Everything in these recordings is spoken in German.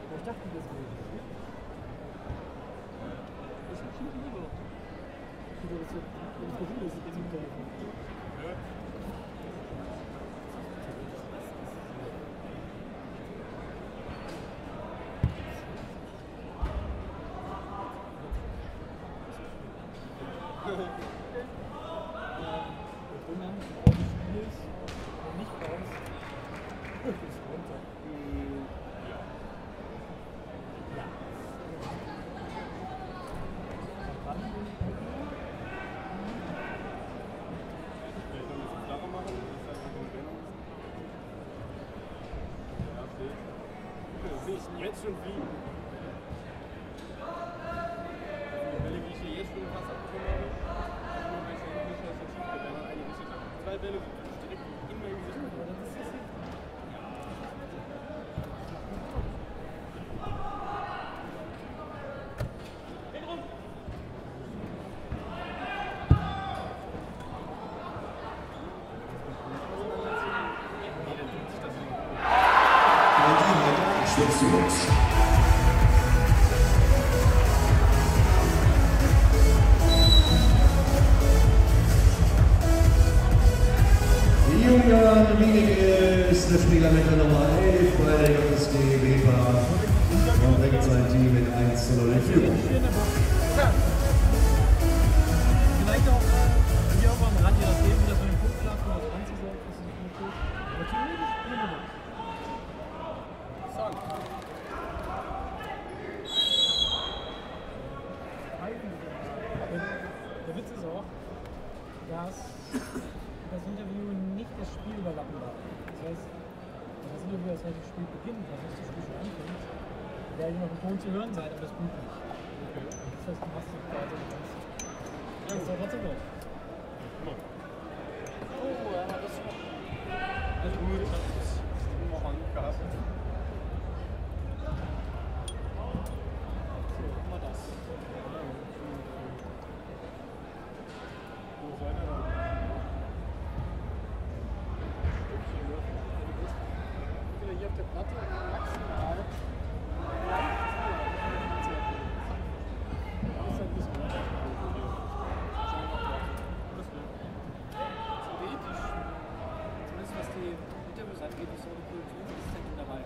Ich dachte, das wäre nicht. Das ist schon lieber. Das ist jetzt im Telefon. Ja. Jetzt schon wie? Die Bälle, die ich hier jetzt schon fast abbekommen habe, nur weil ich ja nicht mehr so schief bin, wenn man eine Richtung hat. 2 Bälle direkt in mein Gesicht. Julian Wiedeke ist der Spieler mit der Nummer 11 bei der JSG Weber und bringt sein Team mit 1:0 in Führung. Vielleicht auch hier auch am Rand, je nachdem, wie das von den Punkten läuft, was anzusetzen, das ist nicht gut. Aber theoretisch immer noch. Der Witz ist auch, dass das Interview nicht das Spiel überlappen darf. Das heißt, das Interview, das heißt, das Spiel beginnt, das heißt, das Spiel schon anfängt, werde noch ein Ton zu hören sein, aber das Buch nicht. Okay. Das heißt, du machst es quasi nicht ganz. Ja, das ist doch trotzdem gut. Oh, ja, das ist also gut, ich habe das noch angehabt. So, guck mal das. Wo seid ihr da? Hier auf der Platte maximal. Das ist ein bisschen theoretisch, zumindest was die Interviews angeht, ist so eine Produktionsassistentin dabei.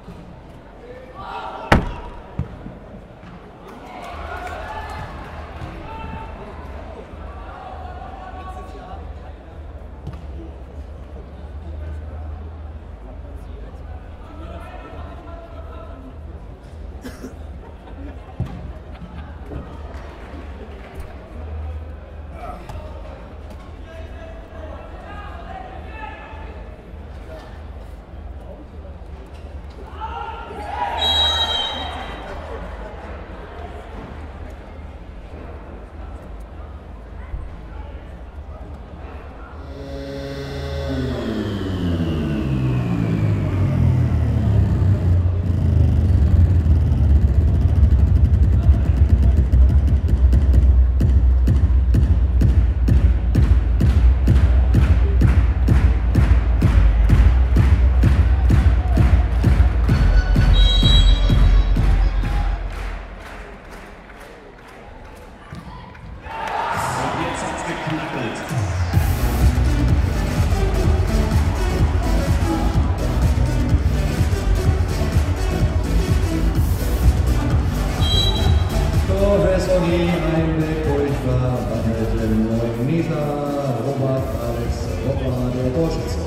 Robert Alex Rottmar, der Torschütze.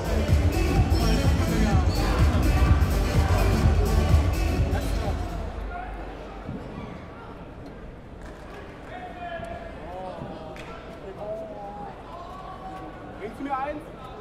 Bringst du mir eins?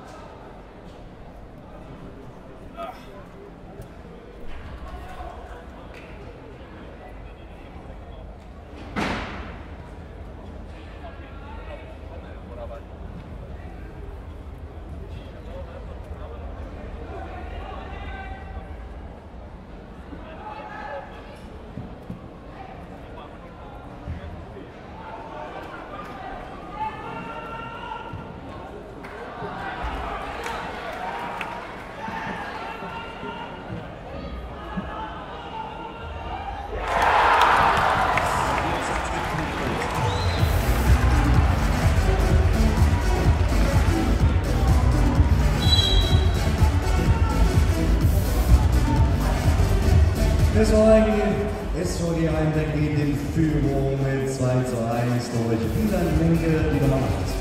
SVG Heimberg geht in Führung mit 2:1 durch Wieland Menke, die Nummer 8.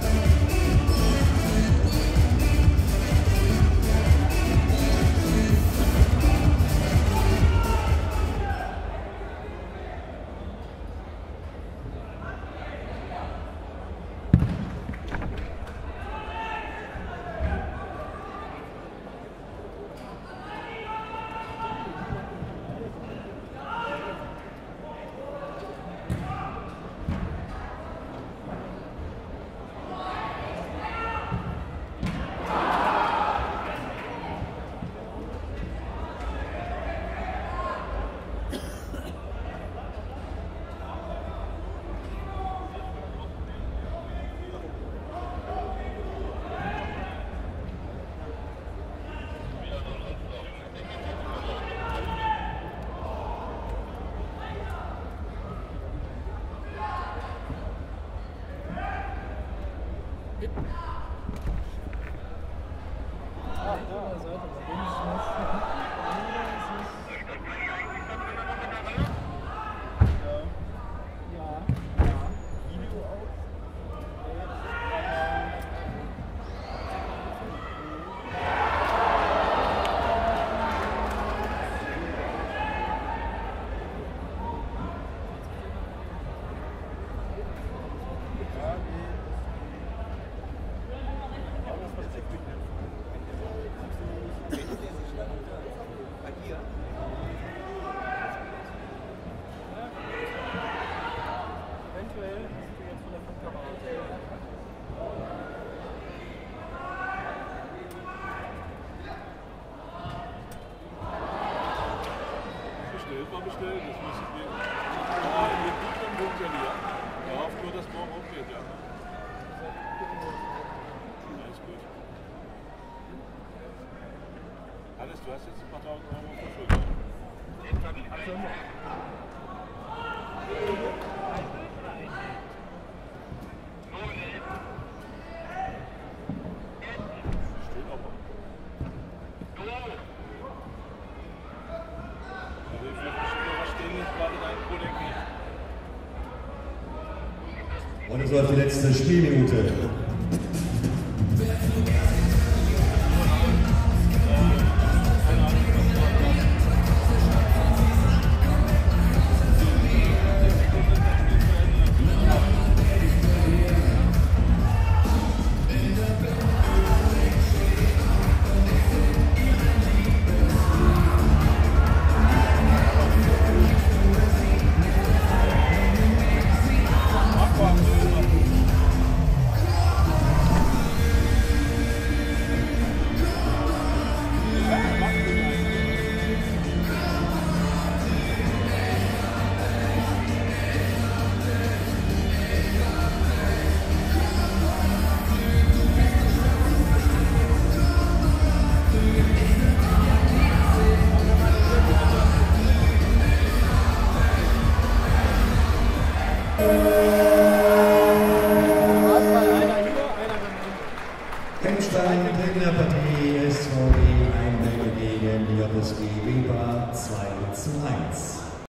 Bestellt, das muss ich mir. Ja, in den guten Bunker hier. Ja, auf nur das morgen aufgeht, ja. Alles gut. Alles, du hast jetzt ein paar tausend Euro verschuldet. Steht aber. Und es läuft die letzte Spielminute. Kennstein, Partei SVW Einwände gegen JSG Weber 2:1.